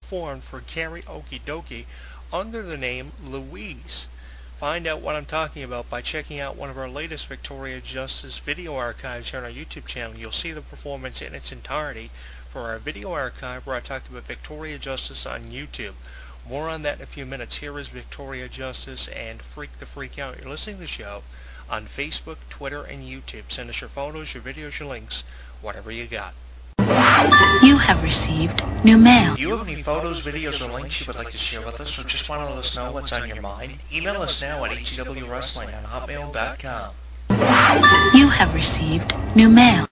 formed for karaoke dokie under the name Louise. Find out what I'm talking about by checking out one of our latest Victoria Justice video archives here on our YouTube channel. You'll see the performance in its entirety for our video archive where I talked about Victoria Justice on YouTube. More on that in a few minutes. Here is Victoria Justice and Freak the Freak Out. You're listening to the show on Facebook, Twitter, and YouTube. Send us your photos, your videos, your links, whatever you got. You have received new mail. Do you have any photos, videos, or links you would like to share with us, or just want to let us know what's on your mind? Email us now at hewrestling@hotmail.com. You have received new mail.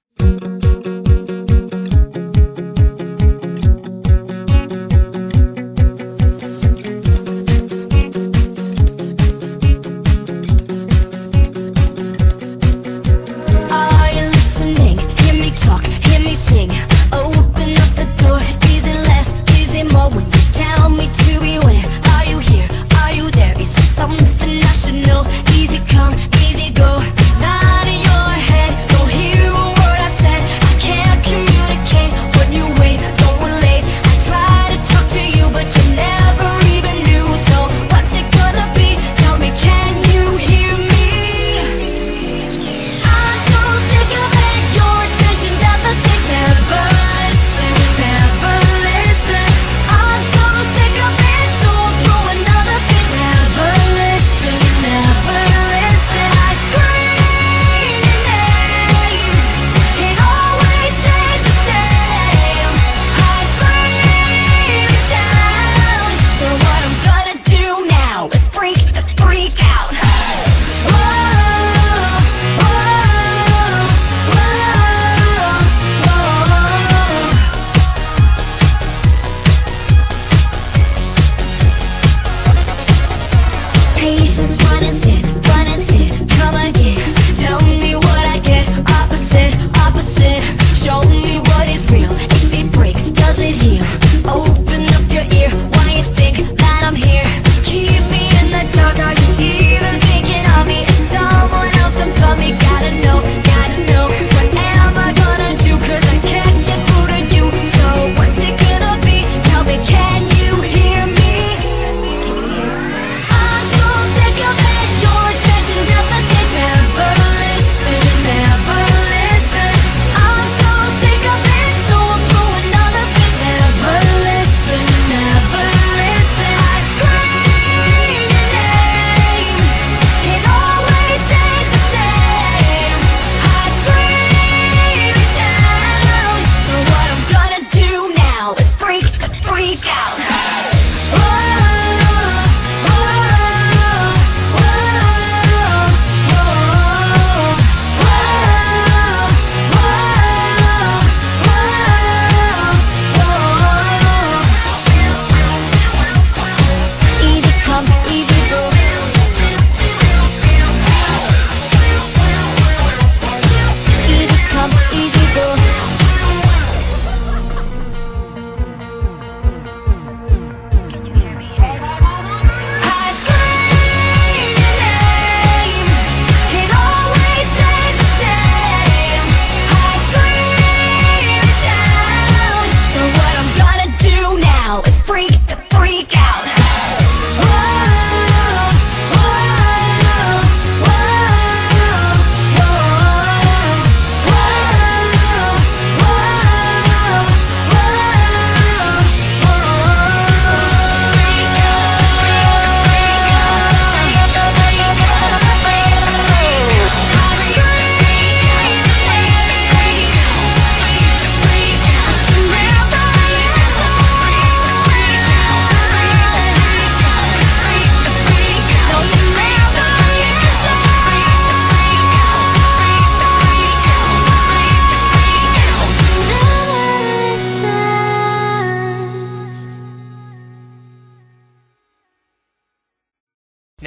Easy come, easy go. Not in your head, don't hear a word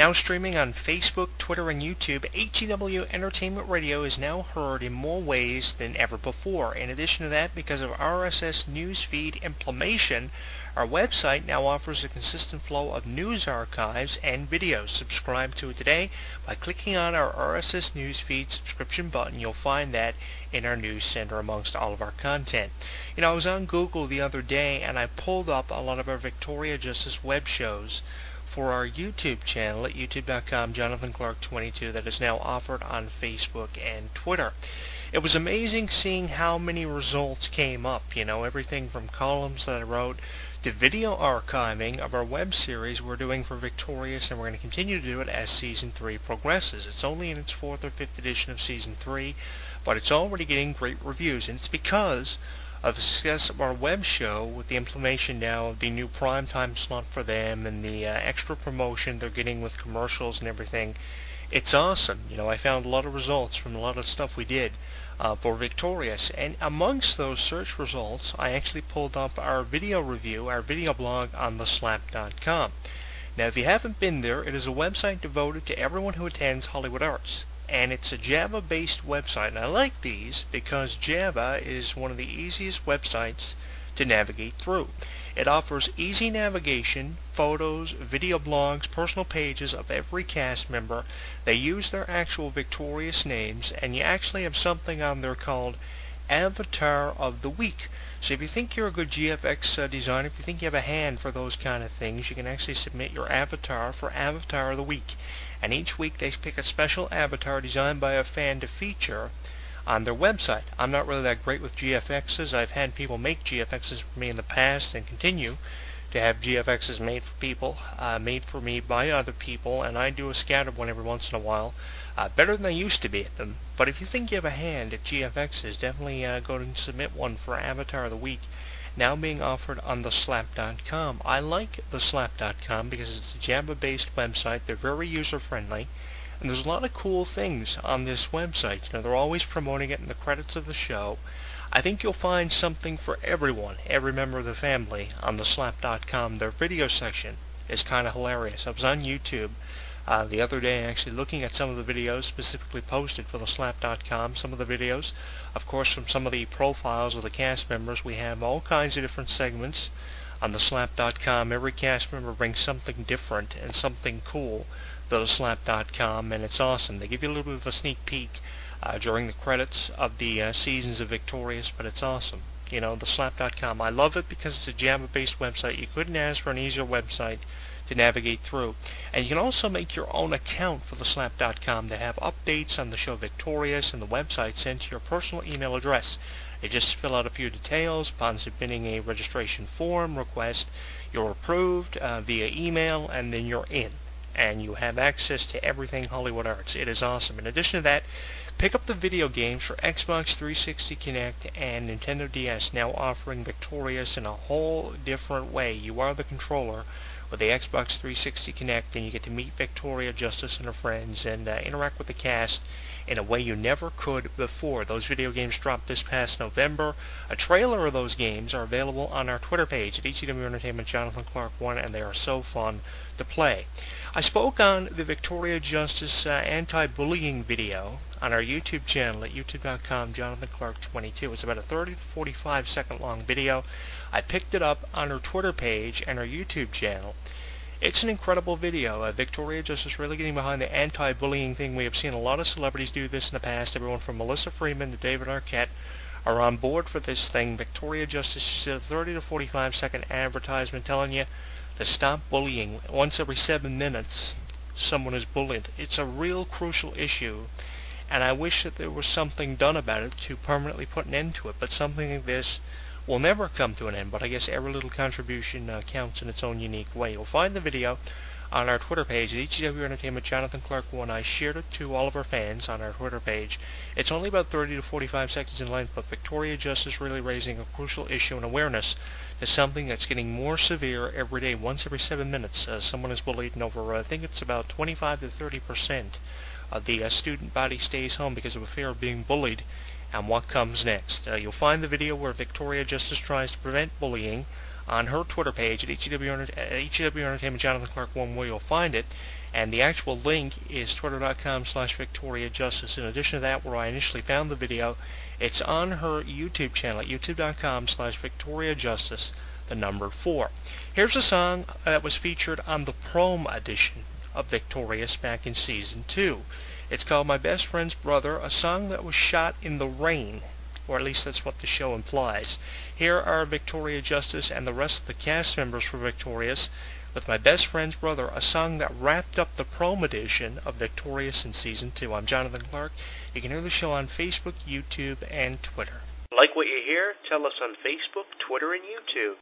Now streaming on Facebook, Twitter, and YouTube, HEW Entertainment Radio is now heard in more ways than ever before. In addition to that, because of RSS newsfeed implementation, our website now offers a consistent flow of news archives and videos. Subscribe to it today by clicking on our RSS newsfeed subscription button. You'll find that in our news center amongst all of our content. You know, I was on Google the other day and I pulled up a lot of our Victoria Justice web shows for our YouTube channel at youtube.com, Jonathan Clarke 22, that is now offered on Facebook and Twitter. It was amazing seeing how many results came up, you know, everything from columns that I wrote to video archiving of our web series we're doing for Victorious, and we're going to continue to do it as Season 3 progresses. It's only in its 4th or 5th edition of Season 3, but it's already getting great reviews, and it's because of the success of our web show with the implementation now of the new primetime slot for them and the extra promotion they're getting with commercials and everything. It's awesome. You know, I found a lot of results from a lot of stuff we did for Victorious, and amongst those search results I actually pulled up our video review, our video blog on theslap.com. Now if you haven't been there, it is a website devoted to everyone who attends Hollywood Arts. And it's a Java-based website, and I like these because Java is one of the easiest websites to navigate through. It offers easy navigation, photos, video blogs, personal pages of every cast member. They use their actual Victorious names, and you actually have something on there called Avatar of the Week. So if you think you're a good GFX designer, if you think you have a hand for those kind of things, you can actually submit your avatar for Avatar of the Week. And each week they pick a special avatar designed by a fan to feature on their website. I'm not really that great with GFXs. I've had people make GFXs for me in the past and continue to have GFXs made for people, made for me by other people, and I do a scattered one every once in a while. Better than I used to be at them. But if you think you have a hand at GFXs, definitely go and submit one for Avatar of the Week, now being offered on theslap.com. I like theslap.com because it's a Java-based website. They're very user-friendly, and there's a lot of cool things on this website. You know, they're always promoting it in the credits of the show. I think you'll find something for everyone, every member of the family, on theslap.com. Their video section is kind of hilarious. I was on YouTube the other day actually looking at some of the videos specifically posted for theslap.com. Some of the videos, of course, from some of the profiles of the cast members. We have all kinds of different segments on theslap.com. Every cast member brings something different and something cool to theslap.com, and it's awesome. They give you a little bit of a sneak peek during the credits of the seasons of Victorious, but it's awesome. You know, theslap.com. I love it because it's a Java-based website. You couldn't ask for an easier website to navigate through. And you can also make your own account for theslap.com to have updates on the show Victorious and the website sent to your personal email address. You just fill out a few details. Upon submitting a registration form request, you're approved via email, and then you're in. And you have access to everything Hollywood Arts. It is awesome. In addition to that, pick up the video games for Xbox 360 Kinect and Nintendo DS, now offering Victorious in a whole different way. You are the controller with the Xbox 360 Kinect, and you get to meet Victoria Justice and her friends and interact with the cast in a way you never could before. Those video games dropped this past November. A trailer of those games are available on our Twitter page at HEW Entertainment Jonathan Clarke 1, and they are so fun to play. I spoke on the Victoria Justice anti-bullying video on our YouTube channel at youtube.com, Jonathan Clarke 22. It's about a 30 to 45 second long video. I picked it up on our Twitter page and our YouTube channel. It's an incredible video. Victoria Justice really getting behind the anti-bullying thing. We have seen a lot of celebrities do this in the past. Everyone from Melissa Freeman to David Arquette are on board for this thing. Victoria Justice is a 30 to 45 second advertisement telling you to stop bullying. Once every 7 minutes, someone is bullied. It's a real crucial issue, and I wish that there was something done about it to permanently put an end to it. But something like this will never come to an end, but I guess every little contribution counts in its own unique way. You'll find the video on our Twitter page at HEW Entertainment Jonathan Clarke 1. I shared it to all of our fans on our Twitter page. It's only about 30 to 45 seconds in length, but Victoria Justice really raising a crucial issue and awareness to something that's getting more severe every day. Once every 7 minutes, someone is bullied, and over, I think it's about 25 to 30% of the student body stays home because of a fear of being bullied. And what comes next? You'll find the video where Victoria Justice tries to prevent bullying on her Twitter page at HEW Entertainment Jonathan Clarke 1, where you'll find it. And the actual link is twitter.com/VictoriaJustice. In addition to that, where I initially found the video, it's on her YouTube channel at youtube.com/VictoriaJustice, the number 4. Here's a song that was featured on the prom edition of Victorious back in Season 2. It's called My Best Friend's Brother, a song that was shot in the rain, or at least that's what the show implies. Here are Victoria Justice and the rest of the cast members for Victorious with My Best Friend's Brother, a song that wrapped up the prom edition of Victorious in Season 2. I'm Jonathan Clarke. You can hear the show on Facebook, YouTube, and Twitter. Like what you hear? Tell us on Facebook, Twitter, and YouTube.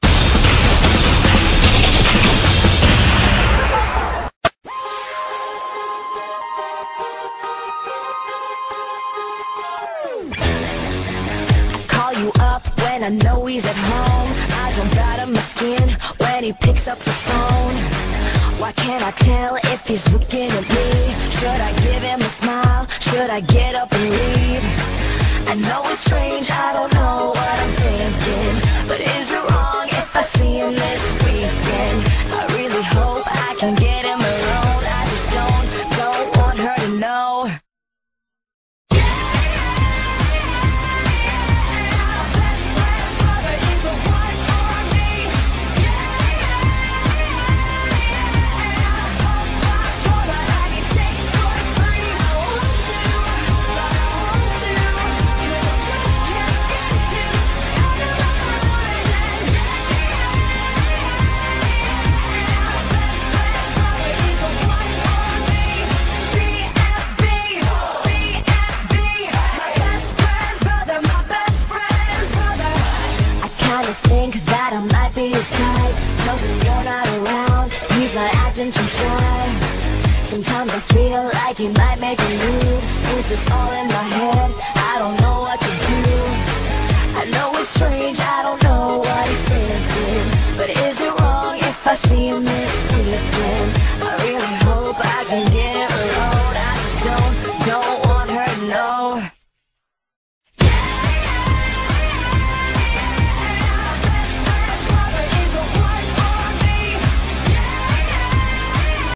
You up when I know he's at home. I jump out of my skin when he picks up the phone. Why can't I tell if he's looking at me? Should I give him a smile? Should I get up and leave? I know it's strange, I don't know what I'm thinking, but is it wrong if I see him this weekend? I really hope I can get him alone. I just don't want her to know. Think that I might be his type, 'cause when you're not around, he's not acting too shy. Sometimes I feel like he might make a move. Is this all in my head?